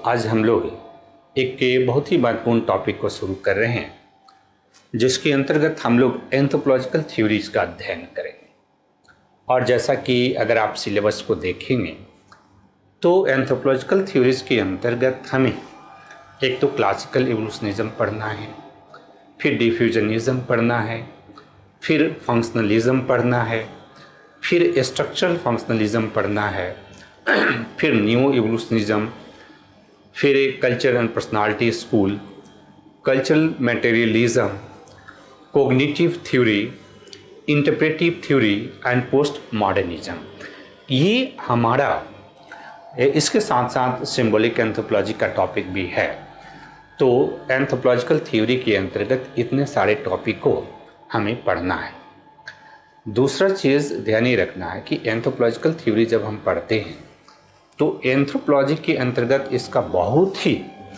आज हम लोग एक बहुत ही महत्वपूर्ण टॉपिक को शुरू कर रहे हैं, जिसके अंतर्गत हम लोग एंथ्रोपोलॉजिकल थ्योरीज का अध्ययन करेंगे। और जैसा कि अगर आप सिलेबस को देखेंगे तो एंथ्रोपोलॉजिकल थ्योरीज के अंतर्गत हमें एक तो क्लासिकल इवोल्यूशनिज्म पढ़ना है, फिर डिफ्यूजनिज्म पढ़ना है, फिर फंक्शनलिज्म पढ़ना है, फिर स्ट्रक्चरल फंक्शनलिज्म पढ़ना है, फिर न्यू इवोल्यूशनिज्म, फिर culture and personality school, cultural materialism, cognitive theory, interpretive theory and post modernism. ये हमारा इसके साथ साथ सिंबॉलिक एंथ्रोपोलॉजी का टॉपिक भी है। तो एंथ्रोपोलॉजिकल थ्योरी के अंतर्गत इतने सारे टॉपिक को हमें पढ़ना है। दूसरा चीज़ ध्यान ही रखना है कि एंथ्रोपोलॉजिकल थ्योरी जब हम पढ़ते हैं तो एंथ्रोपोलॉजी के अंतर्गत इसका बहुत ही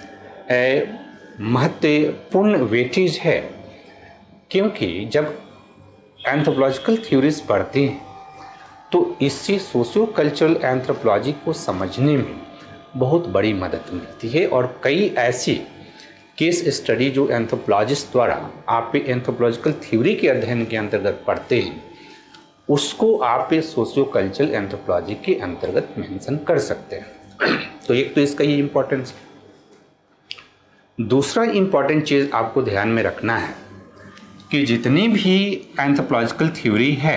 महत्वपूर्ण वेटेज है, क्योंकि जब एंथ्रोपोलॉजिकल थ्योरीज पढ़ते हैं तो इससे सोशियो कल्चरल एंथ्रोपोलॉजी को समझने में बहुत बड़ी मदद मिलती है। और कई ऐसी केस स्टडी जो एंथ्रोपोलॉजिस्ट द्वारा आप एंथ्रोपोलॉजिकल थ्योरी के अध्ययन के अंतर्गत पढ़ते हैं, उसको आप सोशियो कल्चरल एंथ्रोपोलॉजी के अंतर्गत मेंशन कर सकते हैं। तो एक तो इसका ये इम्पोर्टेंस है। दूसरा इम्पोर्टेंट चीज़ आपको ध्यान में रखना है कि जितनी भी एंथ्रोपोलॉजिकल थ्योरी है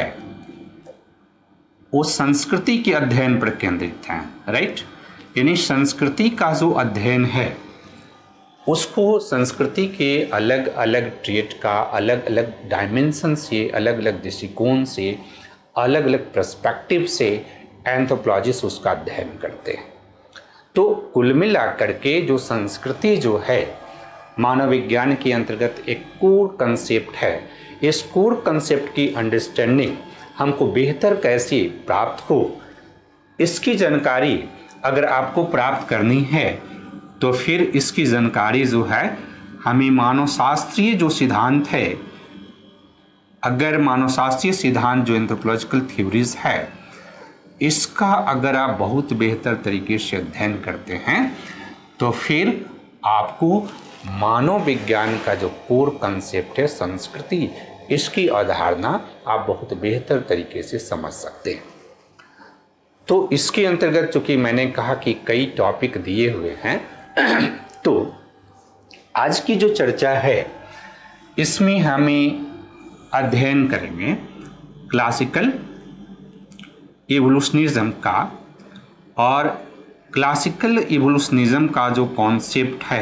वो संस्कृति के अध्ययन पर केंद्रित है, राइट। यानी संस्कृति का जो अध्ययन है उसको संस्कृति के अलग अलग ट्रेट का अलग अलग डायमेंशन से, अलग अलग दृष्टिकोण से, अलग अलग पर्सपेक्टिव से एंथ्रोपोलॉजिस्ट उसका अध्ययन करते हैं। तो कुल मिला करके जो संस्कृति जो है मानव विज्ञान के अंतर्गत एक कोर कंसेप्ट है। इस कोर कंसेप्ट की अंडरस्टैंडिंग हमको बेहतर कैसे प्राप्त हो, इसकी जानकारी अगर आपको प्राप्त करनी है तो फिर इसकी जानकारी जो है हमें मानवशास्त्रीय जो सिद्धांत है, अगर मानवशास्त्रीय सिद्धांत जो एंथ्रोपोलॉजिकल थ्योरीज है इसका अगर आप बहुत बेहतर तरीके से अध्ययन करते हैं तो फिर आपको मानव विज्ञान का जो कोर कंसेप्ट है संस्कृति, इसकी अवधारणा आप बहुत बेहतर तरीके से समझ सकते हैं। तो इसके अंतर्गत चूँकि मैंने कहा कि कई टॉपिक दिए हुए हैं, तो आज की जो चर्चा है इसमें हमें अध्ययन करेंगे क्लासिकल इवोल्यूशनिज्म का। और क्लासिकल इवोल्यूशनिज्म का जो कॉन्सेप्ट है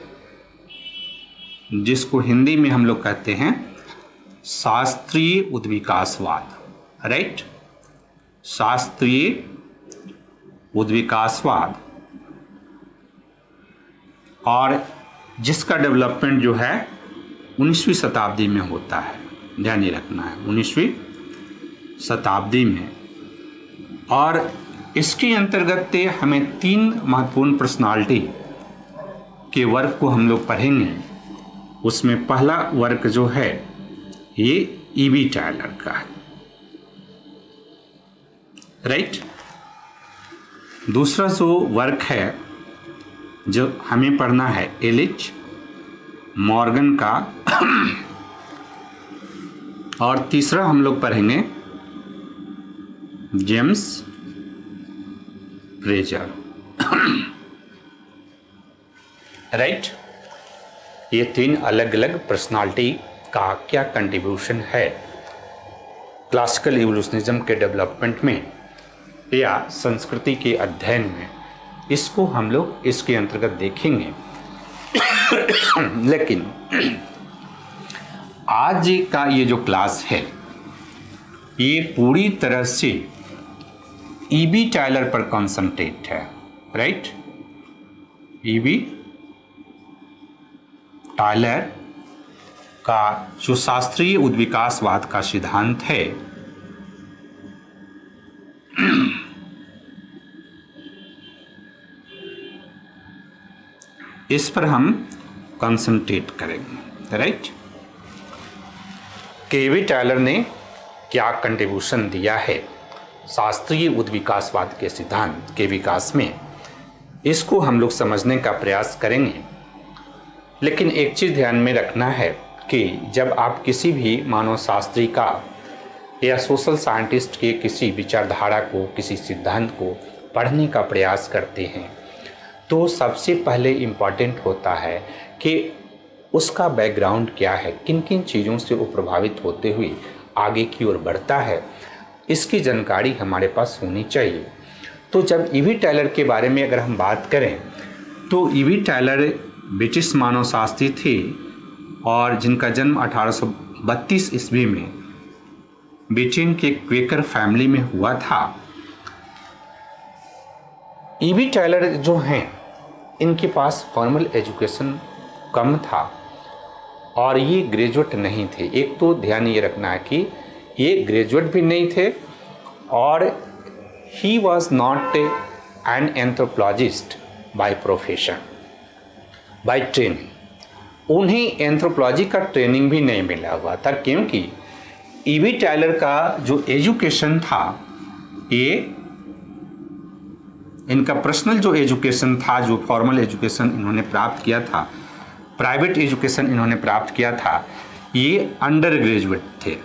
जिसको हिंदी में हम लोग कहते हैं शास्त्रीय उद्विकासवाद, राइट। शास्त्रीय उद्विकासवाद, और जिसका डेवलपमेंट जो है 19वीं शताब्दी में होता है, ध्यान ही रखना है 19वीं शताब्दी में। और इसके अंतर्गत हमें 3 महत्वपूर्ण पर्सनालिटी के वर्क को हम लोग पढ़ेंगे। उसमें पहला वर्क जो है ये ईवी टायलर का है, राइट। दूसरा जो वर्क है जो हमें पढ़ना है एलिच मॉर्गन का, और तीसरा हम लोग पढ़ेंगे जेम्स फ्रेजर, राइट। ये 3 अलग अलग पर्सनालिटी का क्या कंट्रीब्यूशन है क्लासिकल इवोल्यूशनिज्म के डेवलपमेंट में या संस्कृति के अध्ययन में, इसको हम लोग इसके अंतर्गत देखेंगे। लेकिन आज का ये जो क्लास है ये पूरी तरह से ईवी टायलर पर कॉन्सेंट्रेट है, राइट। ईवी टायलर का जो शास्त्रीय उद्विकासवाद का सिद्धांत है इस पर हम कंसंट्रेट करेंगे, राइट। ईवी टायलर ने क्या कंट्रीब्यूशन दिया है शास्त्रीय उद्विकासवाद के सिद्धांत के विकास में, इसको हम लोग समझने का प्रयास करेंगे। लेकिन एक चीज़ ध्यान में रखना है कि जब आप किसी भी मानव शास्त्री का या सोशल साइंटिस्ट के किसी विचारधारा को, किसी सिद्धांत को पढ़ने का प्रयास करते हैं तो सबसे पहले इम्पॉर्टेंट होता है कि उसका बैकग्राउंड क्या है, किन किन चीज़ों से वो प्रभावित होते हुए आगे की ओर बढ़ता है, इसकी जानकारी हमारे पास होनी चाहिए। तो जब ईवी टायलर के बारे में अगर हम बात करें तो ईवी टायलर ब्रिटिश मानवशास्त्री थे और जिनका जन्म 1832 ईस्वी में ब्रिटेन के क्वेकर फैमिली में हुआ था। ईवी टायलर जो हैं इनके पास फॉर्मल एजुकेशन कम था और ये ग्रेजुएट नहीं थे। एक तो ध्यान ये रखना है कि ये ग्रेजुएट भी नहीं थे और he was not an anthropologist by profession, by training. उन्हें एंथ्रोपोलॉजी का ट्रेनिंग भी नहीं मिला हुआ था, क्योंकि ईवी टायलर का जो एजुकेशन था, ये इनका पर्सनल जो एजुकेशन था, जो फॉर्मल एजुकेशन इन्होंने प्राप्त किया था, प्राइवेट एजुकेशन इन्होंने प्राप्त किया था, ये अंडर ग्रेजुएट थे।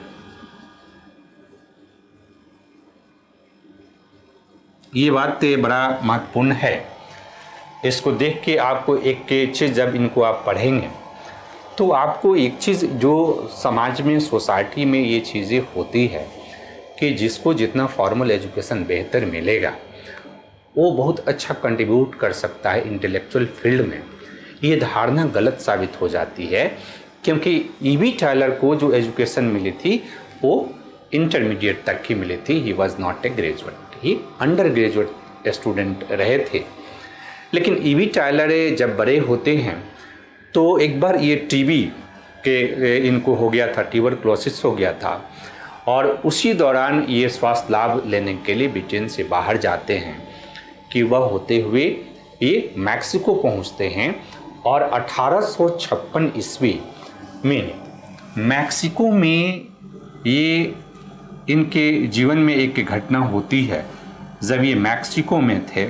ये बात बड़ा महत्वपूर्ण है। इसको देख के आपको एक चीज़, जब इनको आप पढ़ेंगे तो आपको एक चीज़ जो समाज में, सोसाइटी में ये चीज़ें होती है कि जिसको जितना फॉर्मल एजुकेशन बेहतर मिलेगा वो बहुत अच्छा कंट्रीब्यूट कर सकता है इंटेलेक्चुअल फील्ड में, ये धारणा गलत साबित हो जाती है। क्योंकि ईवी टायलर को जो एजुकेशन मिली थी वो इंटरमीडिएट तक की मिली थी। He was not a graduate, he undergraduate student रहे थे। लेकिन ईवी टायलर जब बड़े होते हैं तो एक बार ये टीबी के इनको हो गया था, ट्यूबरक्लोसिस हो गया था और उसी दौरान ये स्वास्थ्य लाभ लेने के लिए ब्रिटेन से बाहर जाते हैं। क्यूबा होते हुए ये मैक्सिको पहुंचते हैं और 1856 ईस्वी में मैक्सिको में ये इनके जीवन में एक घटना होती है। जब ये मैक्सिको में थे,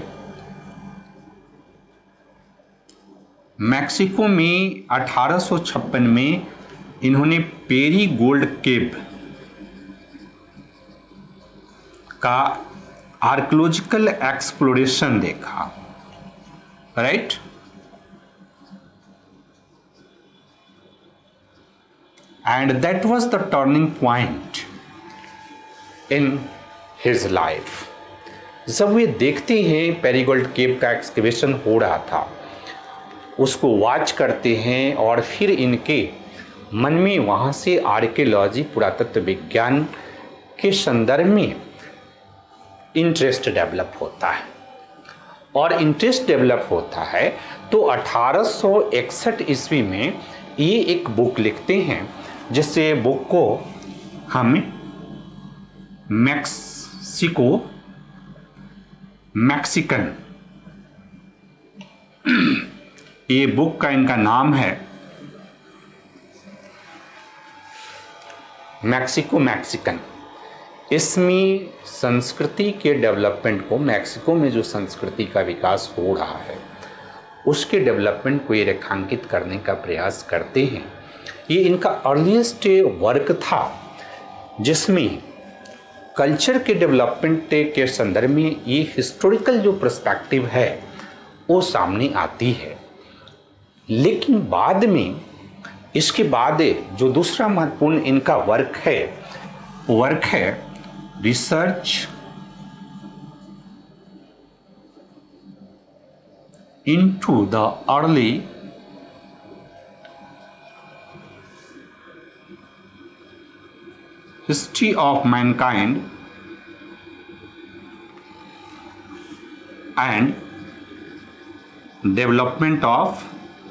मैक्सिको में 1856 में इन्होंने पेरी गोल्ड केव का आर्कियोलॉजिकल एक्सप्लोरेशन देखा, right. And that was the turning point in his life. जब वे देखते हैं पेरीगोल्ड केव का एक्सकेवेशन हो रहा था, उसको वॉच करते हैं और फिर इनके मन में वहाँ से आर्कियोलॉजी, पुरातत्व विज्ञान के संदर्भ में इंटरेस्ट डेवलप होता है। और इंटरेस्ट डेवलप होता है तो 1861 ईस्वी में ये एक बुक लिखते हैं, जिससे बुक को हम मैक्सिकन, ये बुक का इनका नाम है मैक्सिकन। इसमें संस्कृति के डेवलपमेंट को, मैक्सिको में जो संस्कृति का विकास हो रहा है उसके डेवलपमेंट को ये रेखांकित करने का प्रयास करते हैं। ये इनका अर्लीस्ट वर्क था जिसमें कल्चर के डेवलपमेंट के संदर्भ में ये हिस्टोरिकल जो पर्सपेक्टिव है वो सामने आती है। लेकिन बाद में, इसके बाद जो दूसरा महत्वपूर्ण इनका वर्क है research into the early history of mankind and development of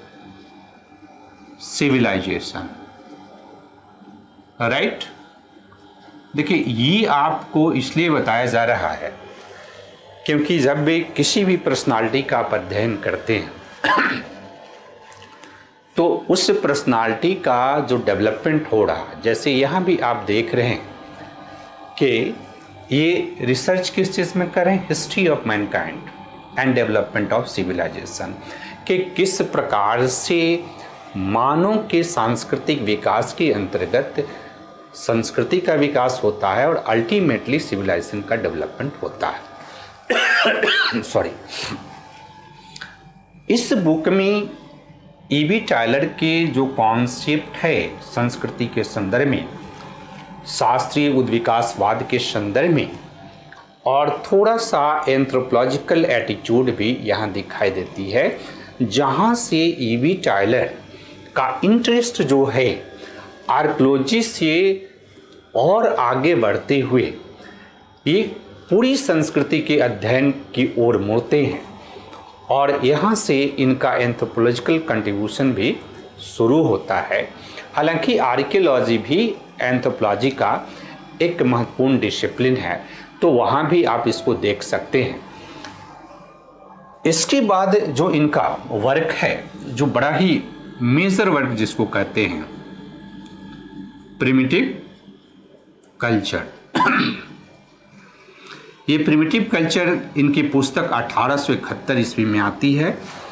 civilisation, right. देखिए, ये आपको इसलिए बताया जा रहा है क्योंकि जब भी किसी भी पर्सनालिटी का आप अध्ययन करते हैं तो उस पर्सनालिटी का जो डेवलपमेंट हो रहा है, जैसे यहाँ भी आप देख रहे हैं कि ये रिसर्च किस चीज़ में करें, history of mankind and development of civilisation, कि किस प्रकार से मानव के सांस्कृतिक विकास के अंतर्गत संस्कृति का विकास होता है और अल्टीमेटली सिविलाइजेशन का डेवलपमेंट होता है। सॉरी। इस बुक में ईवी टायलर के जो कॉन्सेप्ट है संस्कृति के संदर्भ में, शास्त्रीय उद्विकासवाद के संदर्भ में, और थोड़ा सा एंथ्रोपोलॉजिकल एटीट्यूड भी यहाँ दिखाई देती है, जहाँ से ईवी टायलर का इंटरेस्ट जो है आर्कियोलॉजी से और आगे बढ़ते हुए ये पूरी संस्कृति के अध्ययन की ओर मुड़ते हैं, और यहाँ से इनका एंथ्रोपोलॉजिकल कंट्रीब्यूशन भी शुरू होता है। हालांकि आर्कियोलॉजी भी एंथ्रोपोलॉजी का एक महत्वपूर्ण डिसिप्लिन है, तो वहाँ भी आप इसको देख सकते हैं। इसके बाद जो इनका वर्क है, जो बड़ा ही मेजर वर्क जिसको कहते हैं, प्रिमिटिव कल्चर। ये प्रिमिटिव कल्चर इनकी पुस्तक 1871 ईस्वी में आती है।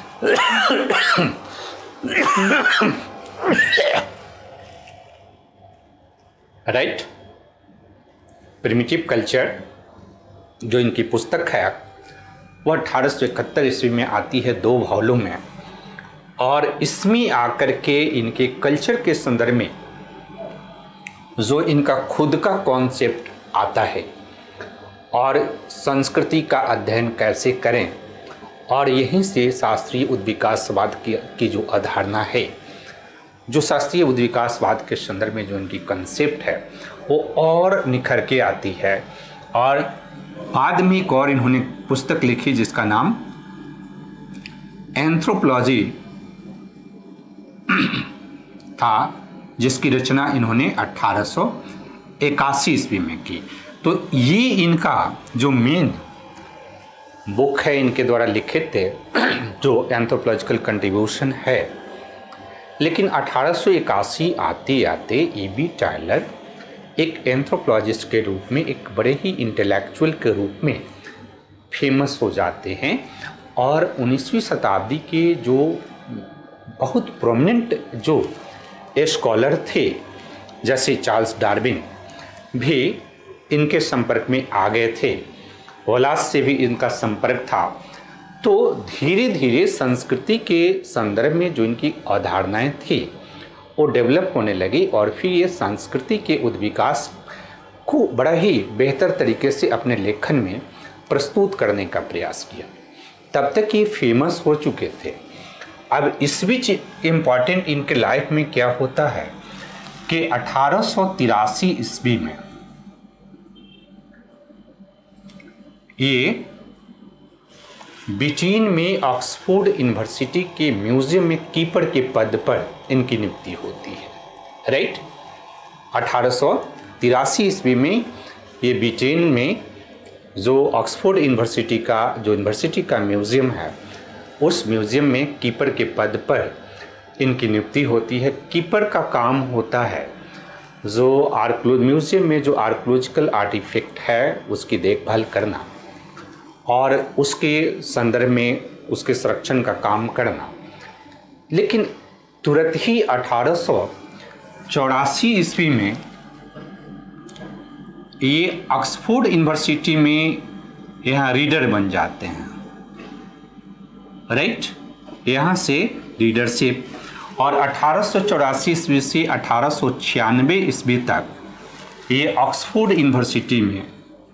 राइट। प्रिमिटिव कल्चर जो इनकी पुस्तक है वह 1871 ईस्वी में आती है 2 वॉल्यूम में, और इसमें आकर के इनके कल्चर के संदर्भ में जो इनका खुद का कॉन्सेप्ट आता है और संस्कृति का अध्ययन कैसे करें, और यहीं से शास्त्रीय उद्विकासवाद की जो अवधारणा है, जो शास्त्रीय उद्विकासवाद के संदर्भ में जो इनकी कंसेप्ट है वो और निखर के आती है। और बाद में एक और इन्होंने पुस्तक लिखी जिसका नाम एंथ्रोपोलॉजी था, जिसकी रचना इन्होंने 1881 ईस्वी में की। तो ये इनका जो मेन बुक है इनके द्वारा लिखित थे, जो एंथ्रोपोलॉजिकल कंट्रीब्यूशन है। लेकिन 1881 आते आते ईवी टायलर एक एंथ्रोपोलॉजिस्ट के रूप में, एक बड़े ही इंटेलेक्चुअल के रूप में फेमस हो जाते हैं, और 19वीं शताब्दी के जो बहुत प्रोमिनेंट जो स्कॉलर थे, जैसे चार्ल्स डार्विन भी इनके संपर्क में आ गए थे, वॉलास से भी इनका संपर्क था। तो धीरे धीरे संस्कृति के संदर्भ में जो इनकी अवधारणाएं थी वो डेवलप होने लगी, और फिर ये संस्कृति के उद्विकास को बड़ा ही बेहतर तरीके से अपने लेखन में प्रस्तुत करने का प्रयास किया। तब तक ये फेमस हो चुके थे। अब इस बीच इम्पॉर्टेंट इनके लाइफ में क्या होता है कि 1883 ईस्वी में ये ब्रिटेन में ऑक्सफोर्ड यूनिवर्सिटी के म्यूजियम में कीपर के पद पर इनकी नियुक्ति होती है। राइट। 1883 ईस्वी में ये ब्रिटेन में जो ऑक्सफोर्ड यूनिवर्सिटी का म्यूजियम है, उस म्यूजियम में कीपर के पद पर इनकी नियुक्ति होती है। कीपर का काम होता है जो म्यूजियम में जो आर्कियोलॉजिकल आर्टिफैक्ट है उसकी देखभाल करना, और उसके संदर्भ में उसके संरक्षण का काम करना। लेकिन तुरंत ही 1884 ईस्वी में ये ऑक्सफोर्ड यूनिवर्सिटी में यहाँ रीडर बन जाते हैं। राइट। यहाँ से रीडरशिप, और 1884 ईस्वी से 1896 ईस्वी तक ये ऑक्सफोर्ड यूनिवर्सिटी में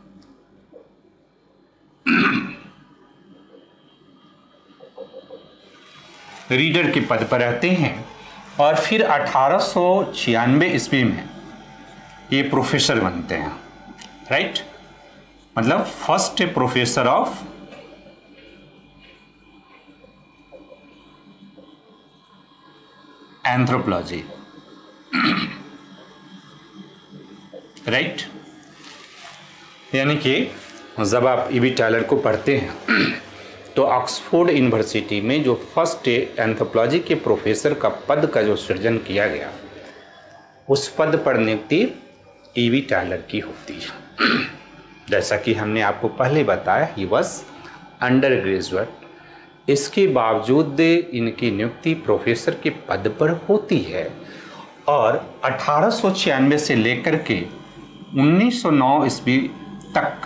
रीडर के पद पर रहते हैं, और फिर 1896 ईस्वी में ये प्रोफेसर बनते हैं। राइट। मतलब first professor of anthropology. Right. यानी कि जब आप ईवी टायलर को पढ़ते हैं तो ऑक्सफोर्ड यूनिवर्सिटी में जो फर्स्ट एंथ्रोपोलॉजी के प्रोफेसर का पद का जो सृजन किया गया, उस पद पर नियुक्ति ईवी टायलर की होती है। जैसा कि हमने आपको पहले बताया, ही वॉज अंडर ग्रेजुएट, इसके बावजूद इनकी नियुक्ति प्रोफेसर के पद पर होती है और 1896 से लेकर के 1909 ईस्वी तक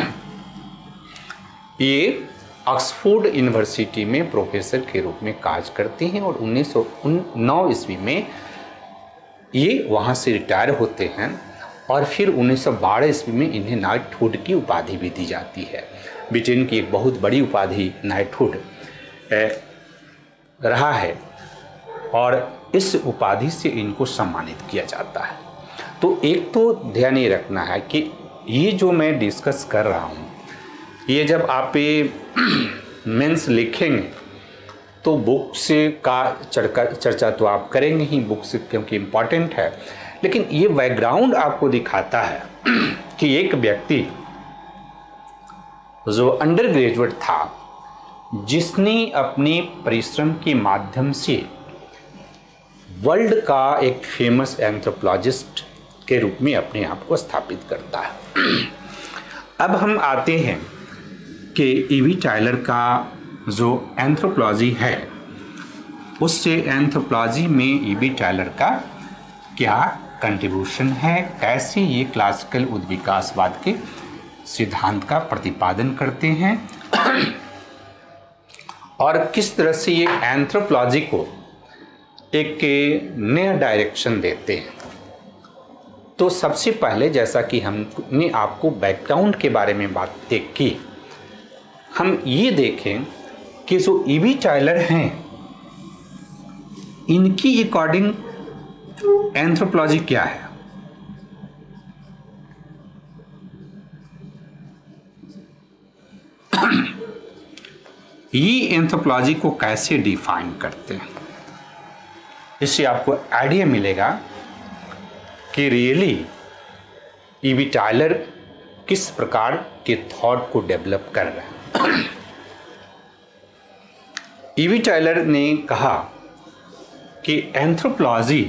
ये ऑक्सफोर्ड यूनिवर्सिटी में प्रोफेसर के रूप में कार्य करते हैं और 1909 ईस्वी में ये वहाँ से रिटायर होते हैं और फिर 1912 ईस्वी में इन्हें नाइटहुड की उपाधि भी दी जाती है। ब्रिटेन की एक बहुत बड़ी उपाधि नाइटहुड रहा है और इस उपाधि से इनको सम्मानित किया जाता है। तो एक तो ध्यान ये रखना है कि ये जो मैं डिस्कस कर रहा हूँ, ये जब आप मेंस लिखेंगे तो बुक से का चर्चा तो आप करेंगे ही, बुक से, क्योंकि इम्पॉर्टेंट है, लेकिन ये बैकग्राउंड आपको दिखाता है कि एक व्यक्ति जो अंडर ग्रेजुएट था, जिसने अपने परिश्रम के माध्यम से वर्ल्ड का एक फेमस एंथ्रोपोलॉजिस्ट के रूप में अपने आप को स्थापित करता है। अब हम आते हैं कि ईवी टायलर का जो एंथ्रोपोलॉजी है, उससे एंथ्रोपोलॉजी में ईवी टायलर का क्या कंट्रीब्यूशन है, कैसे ये क्लासिकल उद्विकासवाद के सिद्धांत का प्रतिपादन करते हैं और किस तरह से ये एंथ्रोपोलॉजी को एक नया डायरेक्शन देते हैं। तो सबसे पहले, जैसा कि हमने आपको बैकग्राउंड के बारे में बातें की, हम ये देखें कि जो ईवी टायलर हैं, इनकी अकॉर्डिंग एंथ्रोपोलॉजी क्या है। ये एंथ्रोपोलॉजी को कैसे डिफाइन करते हैं, इससे आपको आइडिया मिलेगा कि रियली ईवी टायलर किस प्रकार के थॉट को डेवलप कर रहे हैं। ईवी टायलर ने कहा कि anthropology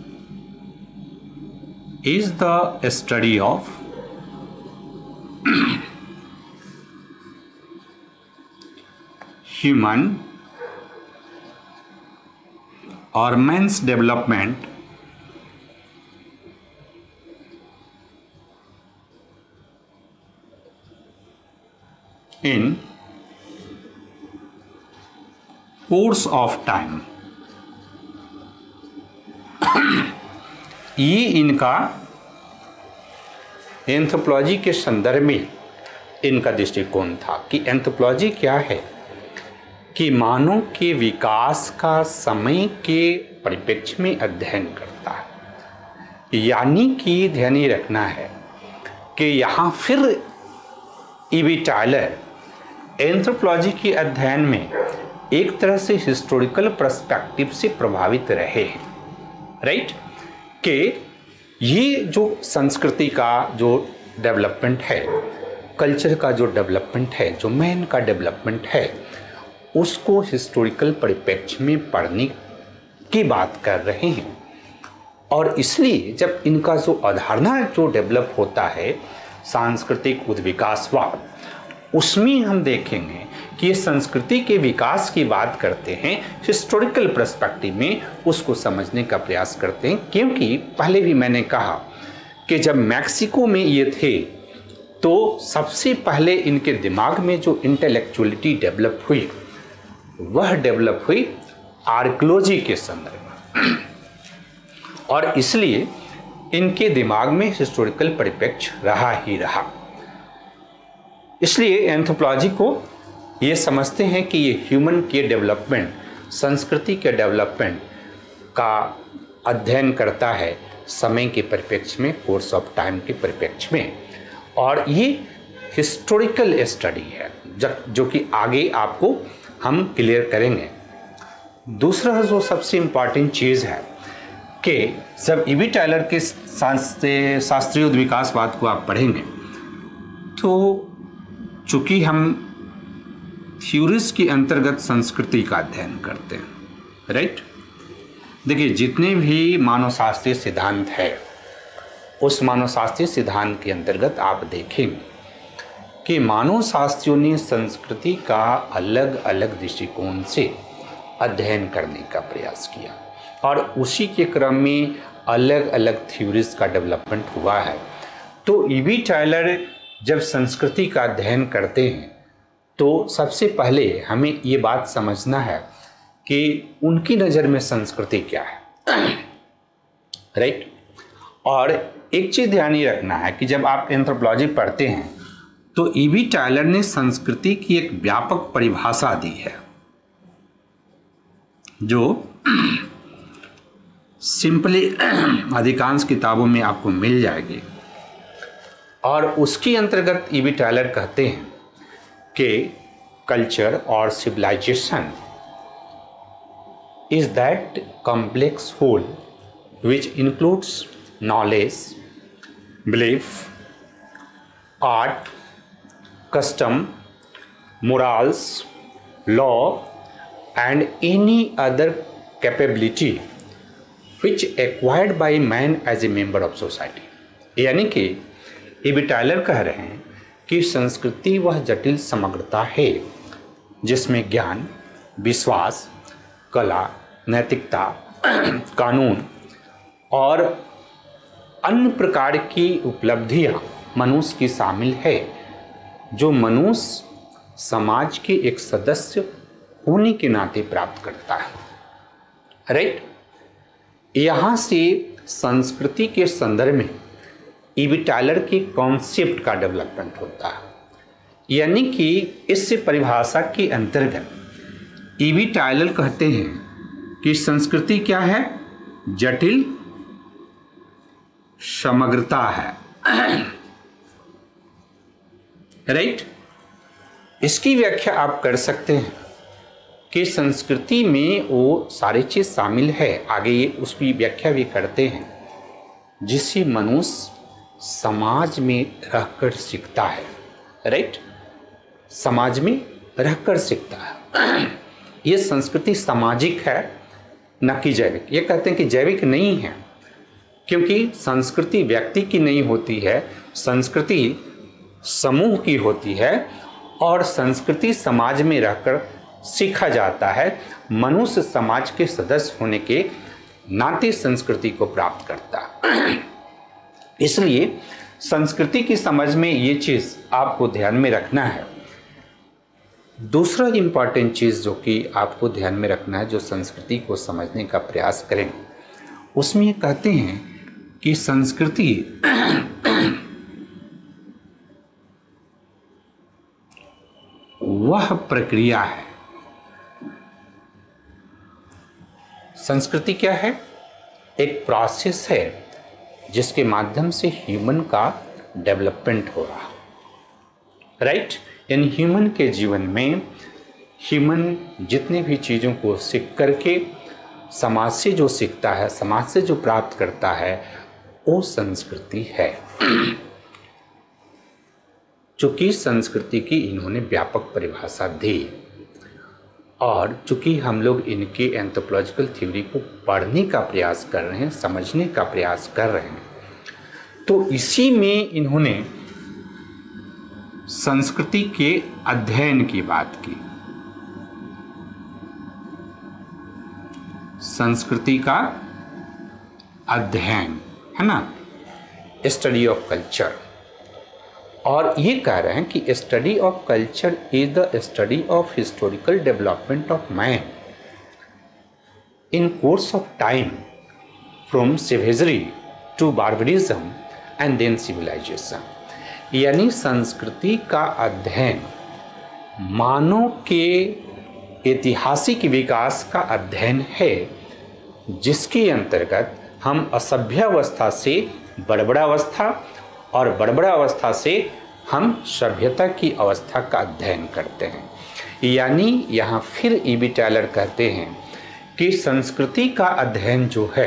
is the study of human और men's development in course of time। ये इनका एंथ्रोपोलॉजी के संदर्भ में इनका दृष्टिकोण था कि एंथ्रोपोलॉजी क्या है कि मानव के विकास का समय के परिप्रेक्ष्य में अध्ययन करता है। यानी कि ध्यान रखना है कि यहाँ फिर ईवी टायलर एंथ्रोपोलॉजी के अध्ययन में एक तरह से हिस्टोरिकल पर्सपेक्टिव से प्रभावित रहे हैं, राइट, कि ये जो संस्कृति का जो डेवलपमेंट है, कल्चर का जो डेवलपमेंट है, जो मैन का डेवलपमेंट है, उसको हिस्टोरिकल परिप्रेक्ष्य में पढ़ने की बात कर रहे हैं। और इसलिए जब इनका जो अवधारणा जो डेवलप होता है सांस्कृतिक उद्विकासवाद, उसमें हम देखेंगे कि ये संस्कृति के विकास की बात करते हैं, हिस्टोरिकल पर्सपेक्टिव में उसको समझने का प्रयास करते हैं। क्योंकि पहले भी मैंने कहा कि जब मैक्सिको में ये थे तो सबसे पहले इनके दिमाग में जो इंटेलेक्चुअलिटी डेवलप हुई, वह डेवलप हुई आर्कियोलॉजी के संदर्भ में, और इसलिए इनके दिमाग में हिस्टोरिकल परिप्रेक्ष्य रहा ही रहा। इसलिए एंथ्रोपोलॉजी को ये समझते हैं कि ये ह्यूमन के डेवलपमेंट, संस्कृति के डेवलपमेंट का अध्ययन करता है समय के परिप्रेक्ष्य में, कोर्स ऑफ टाइम के परिप्रेक्ष्य में, और ये हिस्टोरिकल स्टडी है जो कि आगे आपको हम क्लियर करेंगे। दूसरा जो सबसे इम्पॉर्टेंट चीज़ है कि जब ईवी टायलर के शास्त्रीय उद्विकासवाद को आप पढ़ेंगे तो चूँकि हम थ्योरीज के अंतर्गत संस्कृति का अध्ययन करते हैं, राइट। देखिए, जितने भी मानवशास्त्रीय सिद्धांत है, उस मानवशास्त्रीय सिद्धांत के अंतर्गत आप देखेंगे कि मानव शास्त्रियों ने संस्कृति का अलग अलग दृष्टिकोण से अध्ययन करने का प्रयास किया और उसी के क्रम में अलग अलग थ्योरीज का डेवलपमेंट हुआ है। तो ईवी टायलर जब संस्कृति का अध्ययन करते हैं तो सबसे पहले हमें ये बात समझना है कि उनकी नज़र में संस्कृति क्या है, राइट। और एक चीज़ ध्यान ही रखना है कि जब आप एंथ्रोपोलॉजी पढ़ते हैं तो ईवी टायलर ने संस्कृति की एक व्यापक परिभाषा दी है जो सिंपली अधिकांश किताबों में आपको मिल जाएगी। और उसके अंतर्गत ईवी टायलर कहते हैं कि कल्चर और civilisation is that complex whole which includes knowledge, belief, art, custom, morals, law and any other capability which acquired by man as a member of society। यानी कि ईवी टायलर कह रहे हैं कि संस्कृति वह जटिल समग्रता है जिसमें ज्ञान, विश्वास, कला, नैतिकता, कानून और अन्य प्रकार की उपलब्धियां मनुष्य की शामिल है जो मनुष्य समाज के एक सदस्य होने के नाते प्राप्त करता है, राइट। यहाँ से संस्कृति के संदर्भ में ईवी टायलर के कॉन्सेप्ट का डेवलपमेंट होता है। यानी कि इस परिभाषा के अंतर्गत ईवी टायलर कहते हैं कि संस्कृति क्या है, जटिल समग्रता है, राइट। इसकी व्याख्या आप कर सकते हैं कि संस्कृति में वो सारी चीज़ शामिल है। आगे ये उसकी व्याख्या भी करते हैं जिसे मनुष्य समाज में रहकर सीखता है, राइट। समाज में रहकर सीखता है। ये संस्कृति सामाजिक है न कि जैविक। ये कहते हैं कि जैविक नहीं है क्योंकि संस्कृति व्यक्ति की नहीं होती है, संस्कृति समूह की होती है और संस्कृति समाज में रहकर सीखा जाता है। मनुष्य समाज के सदस्य होने के नाते संस्कृति को प्राप्त करता है। इसलिए संस्कृति की समझ में ये चीज़ आपको ध्यान में रखना है। दूसरा इम्पॉर्टेंट चीज़ जो कि आपको ध्यान में रखना है, जो संस्कृति को समझने का प्रयास करें, उसमें ये कहते हैं कि संस्कृति वह प्रक्रिया है। संस्कृति क्या है? एक प्रोसेस है जिसके माध्यम से ह्यूमन का डेवलपमेंट हो रहा, राइट। यानी ह्यूमन के जीवन में ह्यूमन जितने भी चीज़ों को सीख करके समाज से जो सीखता है, समाज से जो प्राप्त करता है, वो संस्कृति है। चूँकि संस्कृति की इन्होंने व्यापक परिभाषा दी और चूँकि हम लोग इनके एंथ्रोपोलॉजिकल थ्योरी को पढ़ने का प्रयास कर रहे हैं, समझने का प्रयास कर रहे हैं, तो इसी में इन्होंने संस्कृति के अध्ययन की बात की। संस्कृति का अध्ययन है ना, स्टडी ऑफ कल्चर। और ये कह रहे हैं कि study of culture is the study of historical development of man in course of time from savagery to barbarism and then civilisation. यानी संस्कृति का अध्ययन मानव के ऐतिहासिक विकास का अध्ययन है, जिसके अंतर्गत हम असभ्यावस्था से बड़बड़ावस्था और बड़बड़ावस्था से हम सभ्यता की अवस्था का अध्ययन करते हैं। यानी यहाँ फिर ईवी टायलर कहते हैं कि संस्कृति का अध्ययन जो है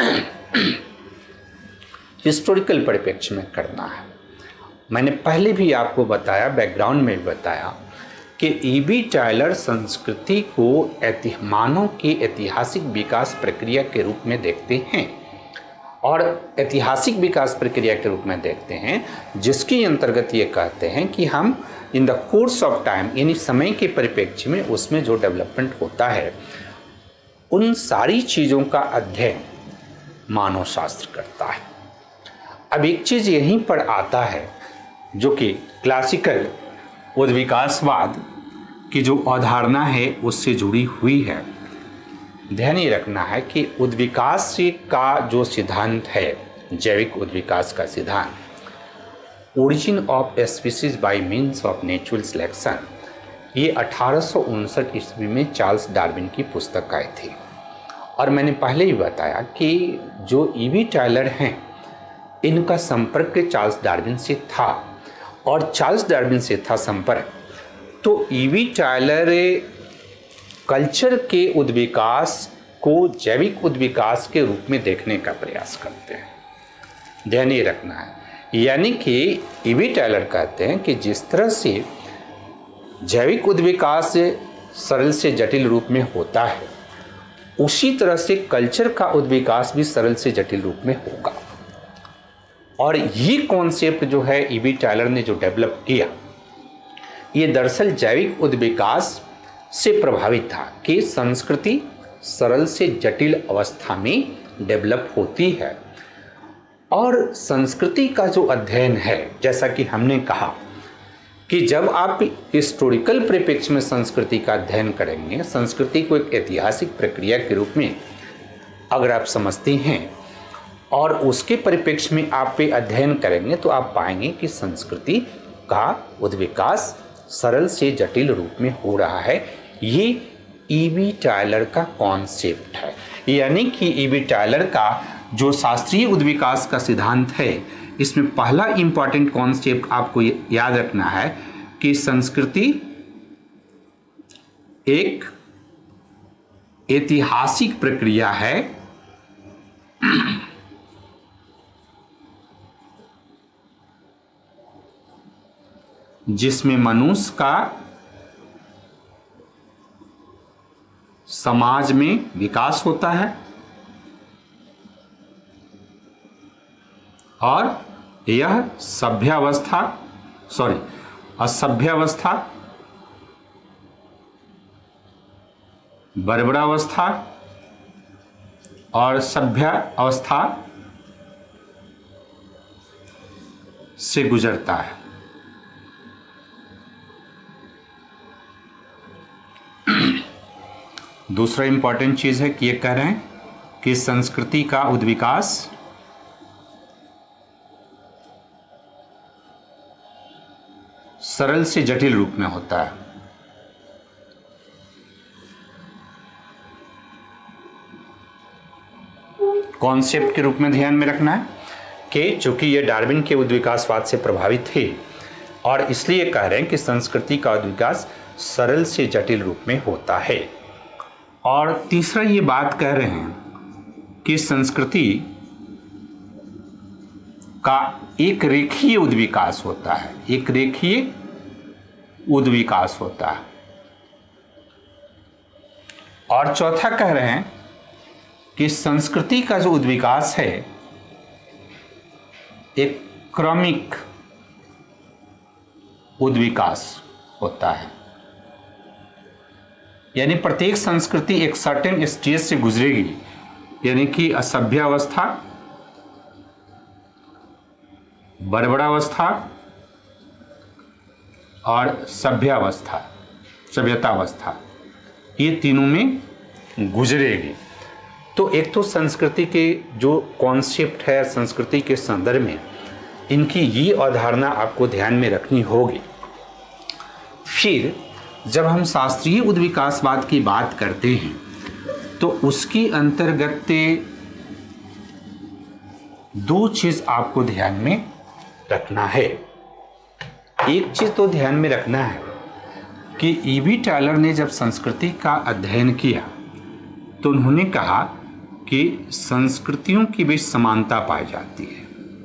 हिस्टोरिकल परिप्रेक्ष्य में करना है। मैंने पहले भी आपको बताया, बैकग्राउंड में भी बताया कि ईवी टायलर संस्कृति को मानव के ऐतिहासिक विकास प्रक्रिया के रूप में देखते हैं और ऐतिहासिक विकास प्रक्रिया के रूप में देखते हैं, जिसके अंतर्गत ये कहते हैं कि हम in the course of time, यानी समय के परिप्रेक्ष्य में उसमें जो डेवलपमेंट होता है, उन सारी चीज़ों का अध्ययन मानव शास्त्र करता है। अब एक चीज़ यहीं पर आता है जो कि क्लासिकल उद्विकासवाद की जो अवधारणा है उससे जुड़ी हुई है। ध्यान ये रखना है कि उद्विकास का जो सिद्धांत है, जैविक उद्विकास का सिद्धांत, origin of species by means of natural selection, ये 1859 ईस्वी में चार्ल्स डार्विन की पुस्तक आई थी। और मैंने पहले ही बताया कि जो ईवी टायलर हैं, इनका संपर्क चार्ल्स डार्विन से था, और चार्ल्स डार्विन से था संपर्क, तो ईवी टायलर कल्चर के उद्विकास को जैविक उद्विकास के रूप में देखने का प्रयास करते हैं। ध्यान ये रखना है, यानी कि ईवी टायलर कहते हैं कि जिस तरह से जैविक उद्विकास सरल से जटिल रूप में होता है, उसी तरह से कल्चर का उद्विकास भी सरल से जटिल रूप में होगा। और ये कॉन्सेप्ट जो है ईवी टायलर ने जो डेवलप किया, ये दरअसल जैविक उद्विकास से प्रभावित था कि संस्कृति सरल से जटिल अवस्था में डेवलप होती है। और संस्कृति का जो अध्ययन है, जैसा कि हमने कहा कि जब आप हिस्टोरिकल परिप्रेक्ष्य में संस्कृति का अध्ययन करेंगे, संस्कृति को एक ऐतिहासिक प्रक्रिया के रूप में अगर आप समझते हैं और उसके परिप्रेक्ष्य में आप पे अध्ययन करेंगे, तो आप पाएंगे कि संस्कृति का उद्विकास सरल से जटिल रूप में हो रहा है। ये ईवी टायलर का कॉन्सेप्ट है, यानी कि ईवी टायलर का जो शास्त्रीय उद्विकास का सिद्धांत है, इसमें पहला इंपॉर्टेंट कॉन्सेप्ट आपको याद रखना है कि संस्कृति एक ऐतिहासिक प्रक्रिया है जिसमें मनुष्य का समाज में विकास होता है और यह असभ्यावस्था, बर्बरावस्था और सभ्य अवस्था से गुजरता है। दूसरा इंपॉर्टेंट चीज है कि ये कह रहे हैं कि संस्कृति का उद्विकास सरल से जटिल रूप में होता है। कॉन्सेप्ट के रूप में ध्यान में रखना है कि चूंकि ये डार्विन के उद्विकासवाद से प्रभावित थे और इसलिए कह रहे हैं कि संस्कृति का उद्विकास सरल से जटिल रूप में होता है। और तीसरा ये बात कह रहे हैं कि संस्कृति का एक रेखीय उद्विकास होता है, एक रेखीय उद्विकास होता है। और चौथा कह रहे हैं कि संस्कृति का जो उद्विकास है एक क्रमिक उद्विकास होता है, यानी प्रत्येक संस्कृति एक सर्टेन स्टेज से गुजरेगी, यानी कि असभ्यावस्था, बर्बरावस्था और सभ्यतावस्था, ये तीनों में गुजरेगी। तो एक तो संस्कृति के जो कॉन्सेप्ट है संस्कृति के संदर्भ में, इनकी ये अवधारणा आपको ध्यान में रखनी होगी। फिर जब हम शास्त्रीय उद्विकासवाद की बात करते हैं तो उसकी अंतर्गत दो चीज आपको ध्यान में रखना है। एक चीज तो ध्यान में रखना है कि ईवी टायलर ने जब संस्कृति का अध्ययन किया तो उन्होंने कहा कि संस्कृतियों की भी समानता पाई जाती है।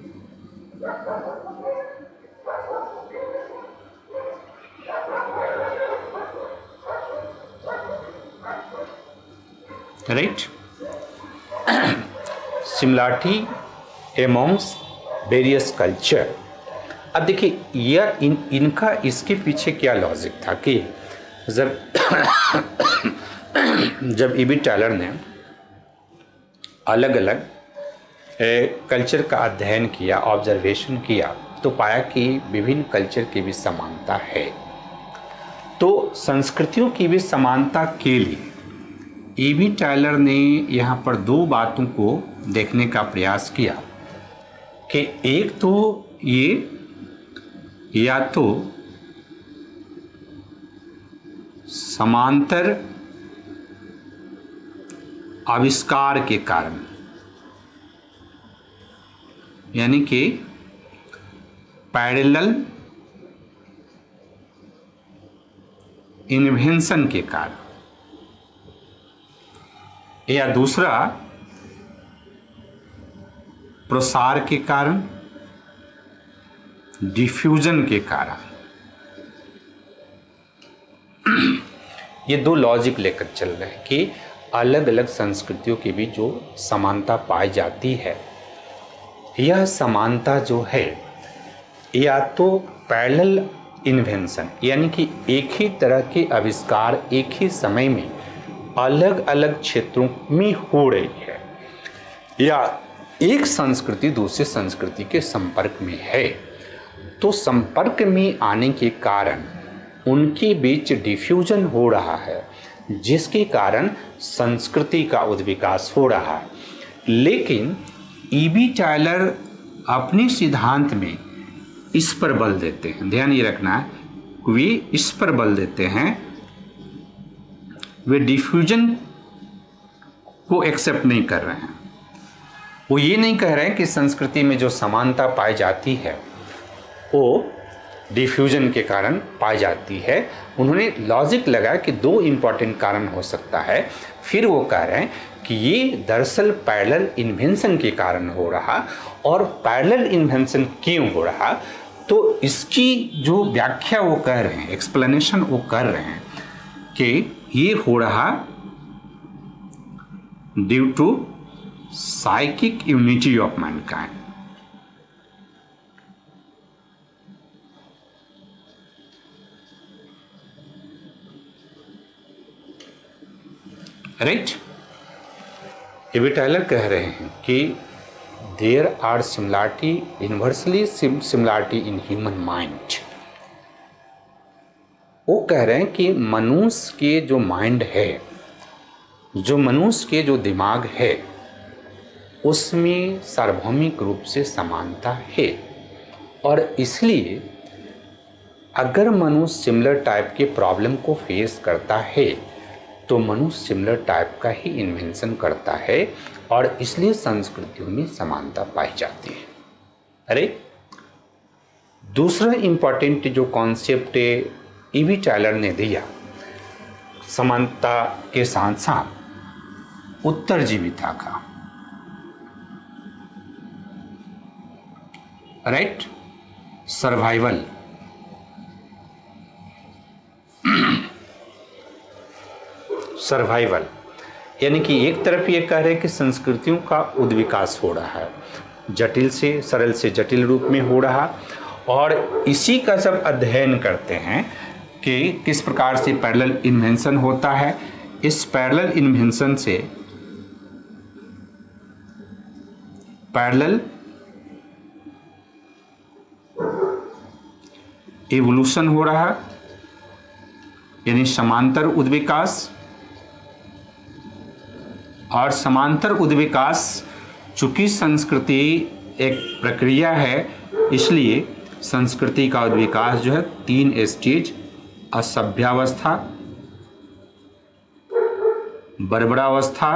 Right, similarity amongst various culture, अब देखिए यह इनका इसके पीछे क्या लॉजिक था कि जब ईबी टायलर ने अलग अलग कल्चर का अध्ययन किया, ऑब्जर्वेशन किया, तो पाया कि विभिन्न कल्चर की भी समानता है। तो संस्कृतियों की भी समानता के लिए ईबी टायलर ने यहाँ पर दो बातों को देखने का प्रयास किया कि एक तो ये या तो समांतर आविष्कार के कारण, यानी कि पैरेलल इन्वेंशन के कारण, या दूसरा प्रसार के कारण, डिफ्यूजन के कारण। ये दो लॉजिक लेकर चल रहे हैं कि अलग अलग संस्कृतियों के बीच जो समानता पाई जाती है, यह समानता जो है या तो पैरेलल इन्वेंशन, यानी कि एक ही तरह के आविष्कार एक ही समय में अलग अलग क्षेत्रों में हो रही है, या एक संस्कृति दूसरी संस्कृति के संपर्क में है, तो संपर्क में आने के कारण उनके बीच डिफ्यूजन हो रहा है, जिसके कारण संस्कृति का उद्विकास हो रहा है। लेकिन ईबी टायलर अपने सिद्धांत में इस पर बल देते हैं, ध्यान ये रखना है, वे इस पर बल देते हैं, वे डिफ्यूजन को एक्सेप्ट नहीं कर रहे हैं। वो ये नहीं कह रहे हैं कि संस्कृति में जो समानता पाई जाती है वो डिफ्यूजन के कारण पाई जाती है। उन्होंने लॉजिक लगाया कि दो इम्पॉर्टेंट कारण हो सकता है, फिर वो कह रहे हैं कि ये दरअसल पैरेलल इन्वेंशन के कारण हो रहा, और पैरेलल इन्वेंशन क्यों हो रहा, तो इसकी जो व्याख्या वो कह रहे हैं, एक्सप्लेनेशन वो कर रहे हैं कि ये हो रहा due to psychic unity of mankind. Right, E B Tylor कह रहे हैं कि there are similarity, universally similarity in human mind. वो कह रहे हैं कि मनुष्य के जो माइंड है, जो मनुष्य के जो दिमाग है, उसमें सार्वभौमिक रूप से समानता है, और इसलिए अगर मनुष्य सिमिलर टाइप के प्रॉब्लम को फेस करता है तो मनुष्य सिमिलर टाइप का ही इन्वेंशन करता है, और इसलिए संस्कृतियों में समानता पाई जाती है। अरे दूसरा इंपॉर्टेंट जो कॉन्सेप्ट ईबी टायलर ने दिया समानता के साथ साथ उत्तरजीविता का, राइट, सर्वाइवल। सर्वाइवल यानी कि एक तरफ ये कह रहे हैं कि संस्कृतियों का उद्विकास हो रहा है, जटिल से सरल से जटिल रूप में हो रहा, और इसी का जब अध्ययन करते हैं कि किस प्रकार से पैरेलल इन्वेंशन होता है, इस पैरेलल इन्वेंशन से पैरेलल एवोल्यूशन हो रहा, यानी समांतर उद्विकास, और समांतर उद्विकास चूंकि संस्कृति एक प्रक्रिया है, इसलिए संस्कृति का उद्विकास जो है 3 स्टेज, असभ्यावस्था, बर्बरावस्था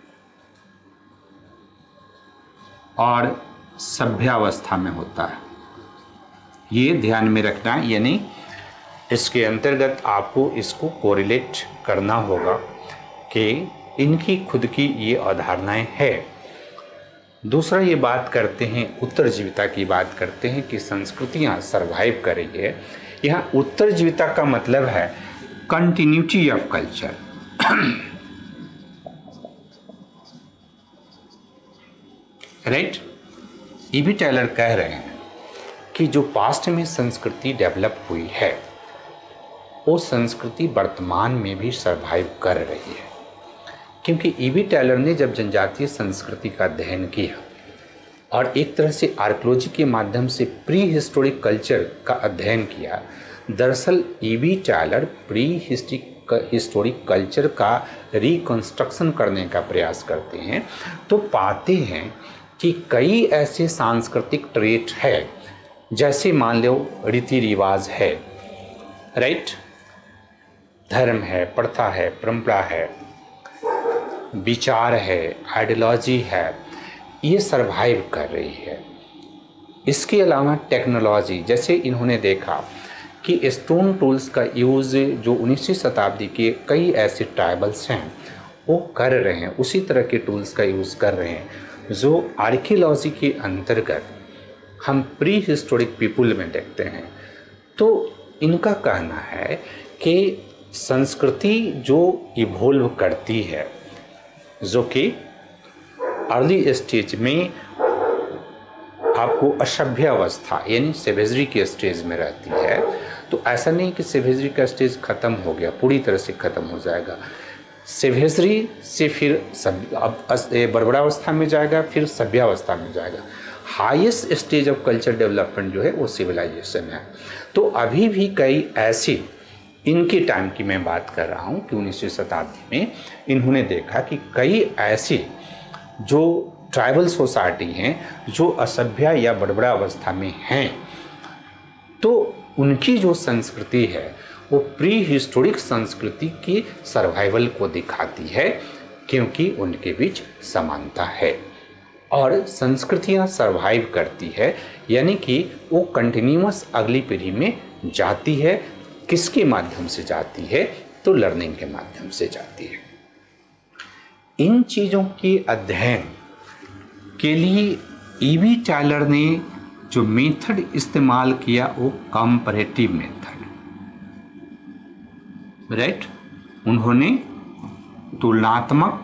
और सभ्यावस्था में होता है। ये ध्यान में रखना है, यानी इसके अंतर्गत आपको इसको कोरिलेट करना होगा कि इनकी खुद की ये अवधारणाएं हैं। दूसरा ये बात करते हैं, उत्तरजीविता की बात करते हैं कि संस्कृतियां सरवाइव कर रही है। यहाँ उत्तरजीविता का मतलब है continuity of culture. Right, E B Tylor कह रहे हैं कि जो पास्ट में संस्कृति डेवलप हुई है वो संस्कृति वर्तमान में भी सर्वाइव कर रही है। क्योंकि ईवी टेलर ने जब जनजातीय संस्कृति का अध्ययन किया और एक तरह से आर्कियोलॉजी के माध्यम से प्री हिस्टोरिक कल्चर का अध्ययन किया, दरअसल E V Tylor prehistoric culture का रिकंस्ट्रक्शन करने का प्रयास करते हैं, तो पाते हैं कि कई ऐसे सांस्कृतिक ट्रेट है, जैसे मान लो रीति रिवाज है, राइट, धर्म है, प्रथा है, परंपरा है, विचार है, आइडियोलॉजी है, ये सर्वाइव कर रही है। इसके अलावा टेक्नोलॉजी, जैसे इन्होंने देखा कि स्टोन टूल्स का यूज़ जो 19वीं शताब्दी के कई ऐसे ट्राइबल्स हैं वो कर रहे हैं, उसी तरह के टूल्स का यूज़ कर रहे हैं जो आर्कियोलॉजी के अंतर्गत हम प्री हिस्टोरिक पीपुल में देखते हैं। तो इनका कहना है कि संस्कृति जो इवोल्व करती है, जो कि अर्ली स्टेज में आपको असभ्य अवस्था यानी सेवेजरी के स्टेज में रहती है, तो ऐसा नहीं कि सेवेजरी का स्टेज ख़त्म हो गया, पूरी तरह से ख़त्म हो जाएगा। सेवेजरी से फिर बर्बरावस्था में जाएगा, फिर सभ्यावस्था में जाएगा। Highest stage of culture development जो है वो सिविलाइजेशन है। तो अभी भी कई ऐसी, इनके टाइम की मैं बात कर रहा हूँ कि 19वीं शताब्दी में इन्होंने देखा कि कई ऐसी जो ट्राइबल सोसाइटी हैं जो असभ्य या बड़बड़ा अवस्था में हैं, तो उनकी जो संस्कृति है वो प्री हिस्टोरिक संस्कृति की सर्वाइवल को दिखाती है, क्योंकि उनके बीच समानता है और संस्कृतियाँ सर्वाइव करती है, यानी कि वो कंटिन्यूअस अगली पीढ़ी में जाती है। किसके माध्यम से जाती है? तो लर्निंग के माध्यम से जाती है। इन चीज़ों के अध्ययन के लिए ईवी टेलर ने जो मेथड इस्तेमाल किया वो कंपैरेटिव मेथड, राइट। उन्होंने तुलनात्मक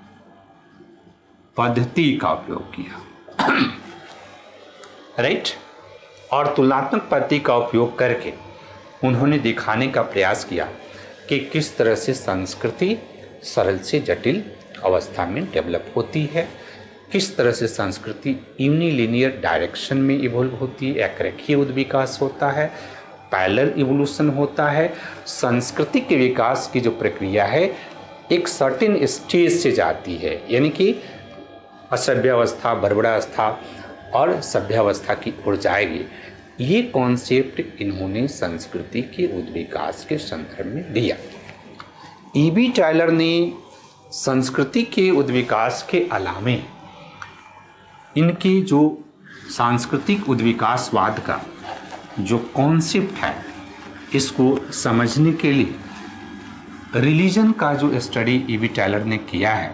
पद्धति का उपयोग किया, राइट। और तुलनात्मक पद्धति का उपयोग करके उन्होंने दिखाने का प्रयास किया कि किस तरह से संस्कृति सरल से जटिल अवस्था में डेवलप होती है, किस तरह से संस्कृति यूनिलिनियर डायरेक्शन में इवोल्व होती है, एक रेखीय उद्विकास होता है, पैरेलल इवोल्यूशन होता है। संस्कृति के विकास की जो प्रक्रिया है एक सर्टेन स्टेज से जाती है, यानी कि असभ्यावस्था, बर्बरावस्था और सभ्यावस्था की ओर जाएगी। ये कॉन्सेप्ट इन्होंने संस्कृति के उद्विकास के संदर्भ में दिया। ईवी टेलर ने संस्कृति के उद्विकास के अलावे इनके जो सांस्कृतिक उद्विकासवाद का जो कॉन्सेप्ट है, इसको समझने के लिए रिलीजन का जो स्टडी ईवी टेलर ने किया है,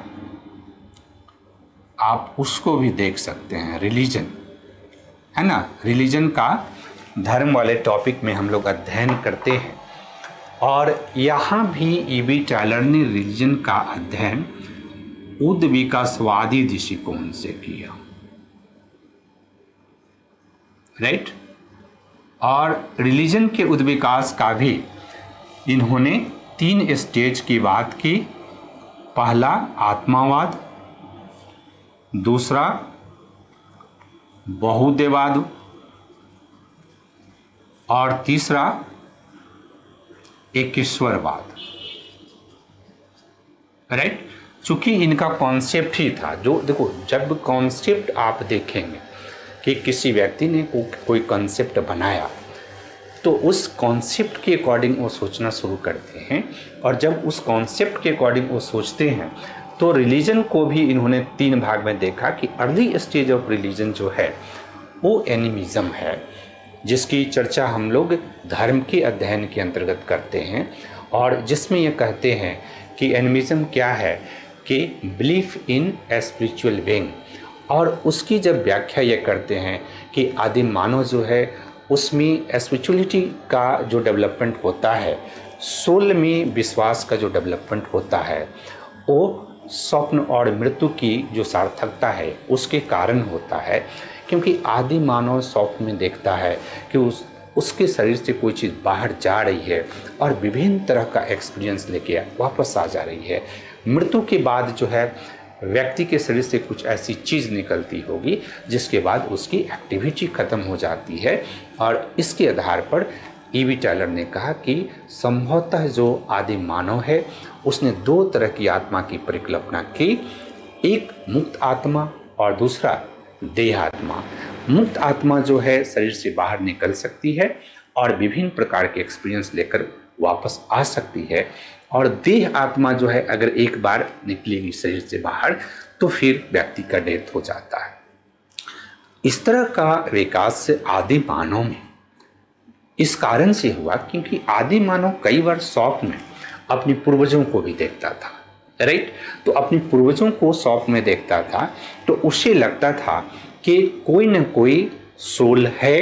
आप उसको भी देख सकते हैं। रिलीजन है ना, रिलीजन का धर्म वाले टॉपिक में हम लोग अध्ययन करते हैं, और यहाँ भी ईवी टेलर ने रिलीजन का अध्ययन उद्विकासवादी दृष्टिकोण से किया, राइट। और रिलीजन के उद्विकास का भी इन्होंने 3 स्टेज की बात की। पहला आत्मावाद, दूसरा बहुदेवाद और तीसरा एकेश्वरवाद, राइट। चूंकि इनका कॉन्सेप्ट ही था, जो देखो जब कॉन्सेप्ट आप देखेंगे कि किसी व्यक्ति ने कोई कॉन्सेप्ट बनाया तो उस कॉन्सेप्ट के अकॉर्डिंग वो सोचना शुरू करते हैं, और जब उस कॉन्सेप्ट के अकॉर्डिंग वो सोचते हैं तो रिलीजन को भी इन्होंने 3 भाग में देखा कि अर्ली स्टेज ऑफ रिलीजन जो है वो एनिमिज्म है, जिसकी चर्चा हम लोग धर्म के अध्ययन के अंतर्गत करते हैं, और जिसमें ये कहते हैं कि एनिमिज्म क्या है कि belief in a spiritual being, और उसकी जब व्याख्या ये करते हैं कि आदिम मानव जो है उसमें स्पिरिचुअलिटी का जो डेवलपमेंट होता है, सोल में विश्वास का जो डेवलपमेंट होता है, वो स्वप्न और मृत्यु की जो सार्थकता है उसके कारण होता है क्योंकि आदि मानव स्वप्न में देखता है कि उसके शरीर से कोई चीज़ बाहर जा रही है और विभिन्न तरह का एक्सपीरियंस लेके वापस आ जा रही है। मृत्यु के बाद जो है व्यक्ति के शरीर से कुछ ऐसी चीज़ निकलती होगी जिसके बाद उसकी एक्टिविटी ख़त्म हो जाती है। और इसके आधार पर ईवी टेलर ने कहा कि संभवतः जो आदि मानव है उसने दो तरह की आत्मा की परिकल्पना की, एक मुक्त आत्मा और दूसरा देह आत्मा। मुक्त आत्मा जो है शरीर से बाहर निकल सकती है और विभिन्न प्रकार के एक्सपीरियंस लेकर वापस आ सकती है, और देह आत्मा जो है अगर एक बार निकलेगी शरीर से बाहर तो फिर व्यक्ति का डेथ हो जाता है। इस तरह का विकास आदि मानव में इस कारण से हुआ क्योंकि आदि मानव कई बार स्वप्न में अपने पूर्वजों को भी देखता था, राइट। तो अपने पूर्वजों को स्वप्न में देखता था तो उसे लगता था कि कोई न कोई सोल है,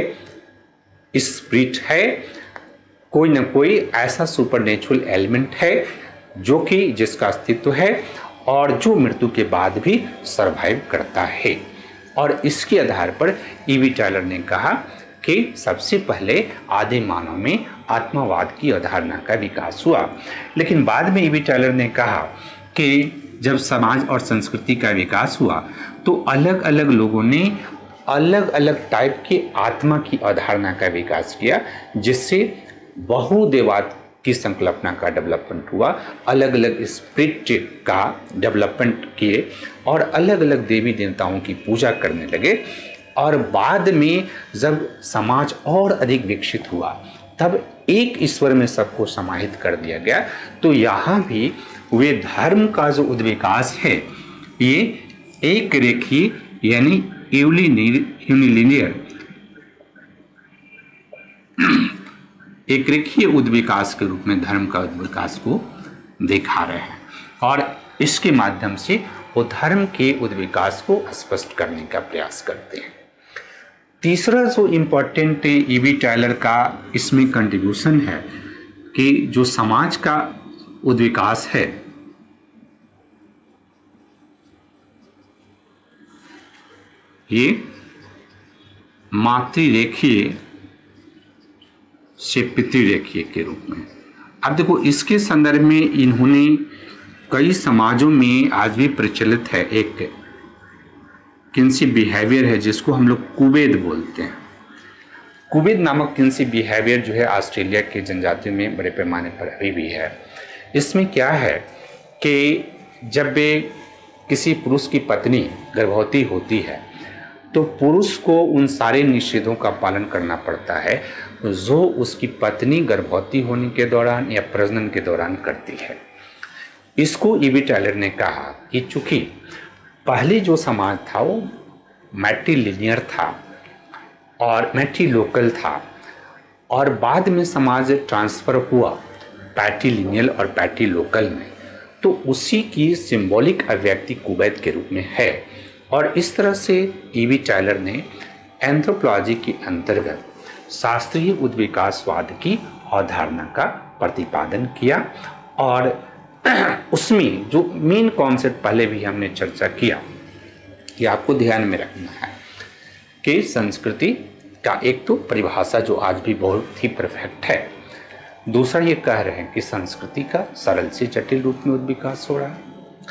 स्पिरिट है, कोई न कोई ऐसा सुपरनेचुरल एलिमेंट है जो कि जिसका अस्तित्व है और जो मृत्यु के बाद भी सरवाइव करता है। और इसके आधार पर ईवी टेलर ने कहा कि सबसे पहले आदि मानव में आत्मावाद की अवधारणा का विकास हुआ। लेकिन बाद में ईवी टेलर ने कहा कि जब समाज और संस्कृति का विकास हुआ तो अलग अलग लोगों ने अलग अलग टाइप के आत्मा की अवधारणा का विकास किया, जिससे बहुदेवाद की संकल्पना का डेवलपमेंट हुआ, अलग अलग स्पिरिट का डेवलपमेंट किए और अलग अलग देवी देवताओं की पूजा करने लगे। और बाद में जब समाज और अधिक विकसित हुआ तब एक ईश्वर में सबको समाहित कर दिया गया। तो यहाँ भी वे धर्म का जो उद्विकास है ये एक रेखीय यानी यूनिलिनियर एक रेखीय उद्विकास के रूप में धर्म का उद्विकास को दिखा रहे हैं, और इसके माध्यम से वो धर्म के उद्विकास को स्पष्ट करने का प्रयास करते हैं। तीसरा जो इम्पोर्टेंट ईवी टेलर का इसमें कंट्रीब्यूशन है कि जो समाज का उद्विकास है ये मातृरेखीय से पितृरेखीय के रूप में। अब देखो इसके संदर्भ में इन्होंने कई समाजों में आज भी प्रचलित है एक किन्सी बिहेवियर है जिसको हम लोग कुबेद बोलते हैं। कुबेद नामक किन्सी बिहेवियर जो है ऑस्ट्रेलिया के जनजातियों में बड़े पैमाने पर अभी भी है। इसमें क्या है कि जब किसी पुरुष की पत्नी गर्भवती होती है तो पुरुष को उन सारे निषेधों का पालन करना पड़ता है जो उसकी पत्नी गर्भवती होने के दौरान या प्रजनन के दौरान करती है। इसको ईवी टेलर ने कहा कि चूंकि पहले जो समाज था वो मैट्रिलिनियर था और मैट्रिलोकल था, और बाद में समाज ट्रांसफ़र हुआ पैट्रिलिनियल और पैट्रिलोकल में, तो उसी की सिंबॉलिक अभिव्यक्ति कुबैत के रूप में है। और इस तरह से ईवी टेलर ने एंथ्रोपोलॉजी के अंतर्गत शास्त्रीय उद्विकासवाद की अवधारणा का प्रतिपादन किया। और उसमें जो मेन कॉन्सेप्ट पहले भी हमने चर्चा किया कि आपको ध्यान में रखना है कि संस्कृति का एक तो परिभाषा जो आज भी बहुत ही परफेक्ट है, दूसरा ये कह रहे हैं कि संस्कृति का सरल से जटिल रूप में उद्विकास हो रहा है,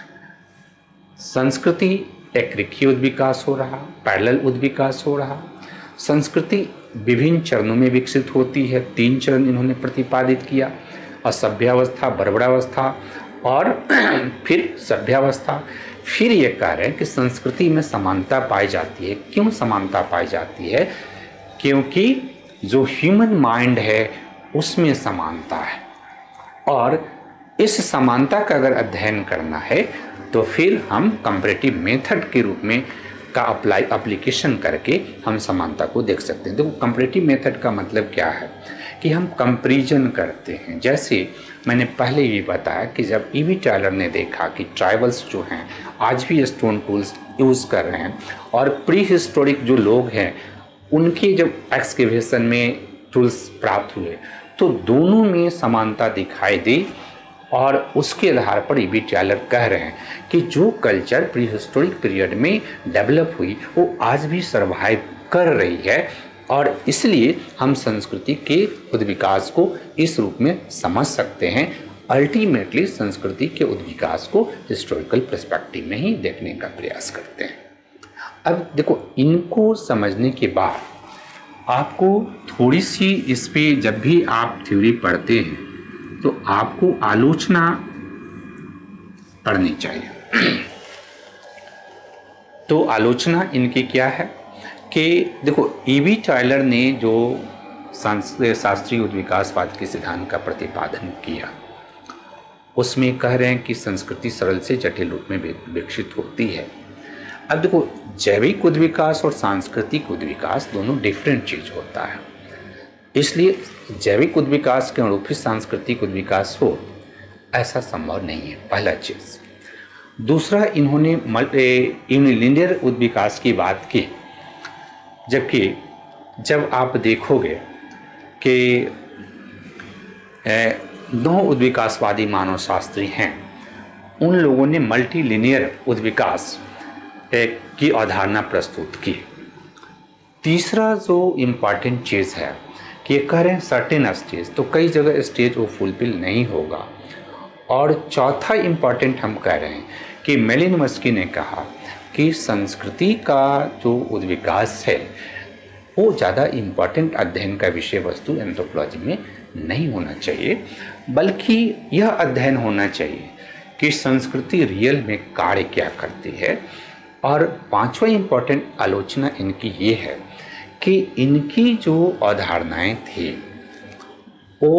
संस्कृति एक रेखीय उद्विकास हो रहा, पैरेलल उद्विकास हो रहा, संस्कृति विभिन्न चरणों में विकसित होती है। 3 चरण इन्होंने प्रतिपादित किया, असभ्यावस्था, बर्बरावस्था और फिर सभ्यावस्था। फिर ये कह रहे हैं कि संस्कृति में समानता पाई जाती है। क्यों समानता पाई जाती है? क्योंकि जो ह्यूमन माइंड है उसमें समानता है, और इस समानता का अगर अध्ययन करना है तो फिर हम कंपैरेटिव मेथड के रूप में का एप्लीकेशन करके हम समानता को देख सकते हैं। देखो कंपैरेटिव मेथड का मतलब क्या है कि हम कंपैरिजन करते हैं। जैसे मैंने पहले भी बताया कि जब ईवी टेलर ने देखा कि ट्राइबल्स जो हैं आज भी स्टोन टूल्स यूज़ कर रहे हैं, और प्री हिस्टोरिक जो लोग हैं उनके जब एक्सकेवेशन में टूल्स प्राप्त हुए तो दोनों में समानता दिखाई दी। और उसके आधार पर ईबी टायलर कह रहे हैं कि जो कल्चर प्री हिस्टोरिक पीरियड में डेवलप हुई वो आज भी सर्वाइव कर रही है, और इसलिए हम संस्कृति के उद्विकास को इस रूप में समझ सकते हैं। अल्टीमेटली संस्कृति के उद्विकास को हिस्टोरिकल पर्सपेक्टिव में ही देखने का प्रयास करते हैं। अब देखो, इनको समझने के बाद आपको थोड़ी सी इस पे, जब भी आप थ्योरी पढ़ते हैं तो आपको आलोचना पढ़नी चाहिए। तो आलोचना इनकी क्या है कि देखो, ईबी टायलर ने जो शास्त्रीय उद्विकासवाद के सिद्धांत का प्रतिपादन किया उसमें कह रहे हैं कि संस्कृति सरल से जटिल रूप में विकसित होती है। अब देखो, जैविक उद्विकास और सांस्कृतिक उद्विकास दोनों डिफरेंट चीज होता है, इसलिए जैविक उद्विकास के अनुरूप ही सांस्कृतिक उद्विकास हो ऐसा संभव नहीं है, पहला चीज। दूसरा, इन्होंने यूनिलिनियर उद्विकास की बात की, जबकि जब आप देखोगे कि दो उद्विकासवादी मानवशास्त्री हैं, उन लोगों ने मल्टीलिनियर उद्विकास की अवधारणा प्रस्तुत की। तीसरा जो इम्पॉर्टेंट चीज़ है कि ये कह रहे हैं सर्टेन स्टेज, तो कई जगह स्टेज वो फुलफिल नहीं होगा। और चौथा इम्पॉर्टेंट हम कह रहे हैं कि मेलिनोव्स्की ने कहा कि संस्कृति का जो उद्विकास है वो ज़्यादा इम्पॉर्टेंट अध्ययन का विषय वस्तु एंथ्रोपोलॉजी में नहीं होना चाहिए, बल्कि यह अध्ययन होना चाहिए कि संस्कृति रियल में कार्य क्या करती है। और पांचवा इम्पॉर्टेंट आलोचना इनकी ये है कि इनकी जो अवधारणाएं थी वो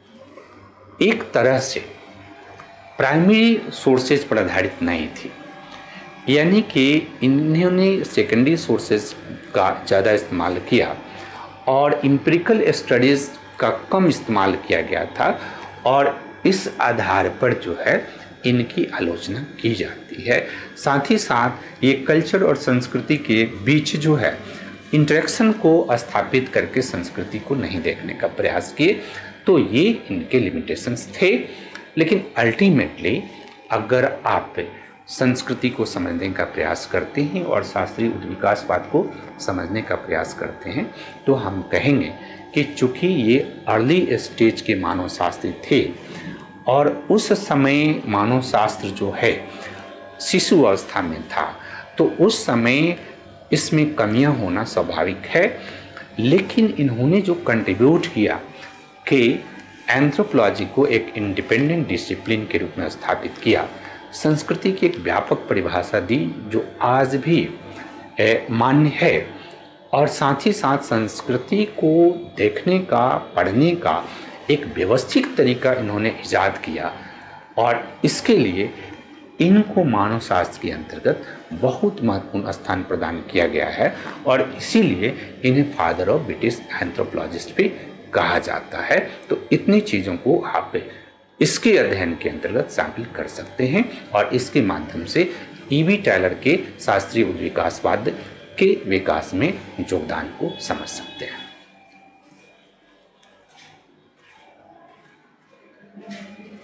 एक तरह से प्राइमरी सोर्सेज पर आधारित नहीं थी, यानी कि इन्होंने सेकेंडरी सोर्सेज का ज़्यादा इस्तेमाल किया और एम्पिरिकल स्टडीज़ का कम इस्तेमाल किया गया था, और इस आधार पर जो है इनकी आलोचना की जाती है। साथ ही साथ ये कल्चर और संस्कृति के बीच जो है इंटरेक्शन को स्थापित करके संस्कृति को नहीं देखने का प्रयास किए, तो ये इनके लिमिटेशंस थे। लेकिन अल्टीमेटली अगर आप संस्कृति को समझने का प्रयास करते हैं और शास्त्रीय उद्विकासवाद को समझने का प्रयास करते हैं तो हम कहेंगे कि चूँकि ये अर्ली स्टेज के मानवशास्त्री थे और उस समय मानवशास्त्र जो है शिशु अवस्था में था, तो उस समय इसमें कमियां होना स्वाभाविक है। लेकिन इन्होंने जो कंट्रीब्यूट किया कि एंथ्रोपोलॉजी को एक इंडिपेंडेंट डिसिप्लिन के रूप में स्थापित किया, संस्कृति की एक व्यापक परिभाषा दी जो आज भी मान्य है, और साथ ही साथ संस्कृति को देखने का, पढ़ने का एक व्यवस्थित तरीका इन्होंने इजाद किया, और इसके लिए इनको मानव शास्त्र के अंतर्गत बहुत महत्वपूर्ण स्थान प्रदान किया गया है, और इसीलिए इन्हें फादर ऑफ ब्रिटिश एंथ्रोपोलॉजिस्ट भी कहा जाता है। तो इतनी चीज़ों को आप इसके अध्ययन के अंतर्गत शामिल कर सकते हैं और इसके माध्यम से ईबी टायलर के शास्त्रीय उद्विकासवाद के विकास में योगदान को समझ सकते हैं।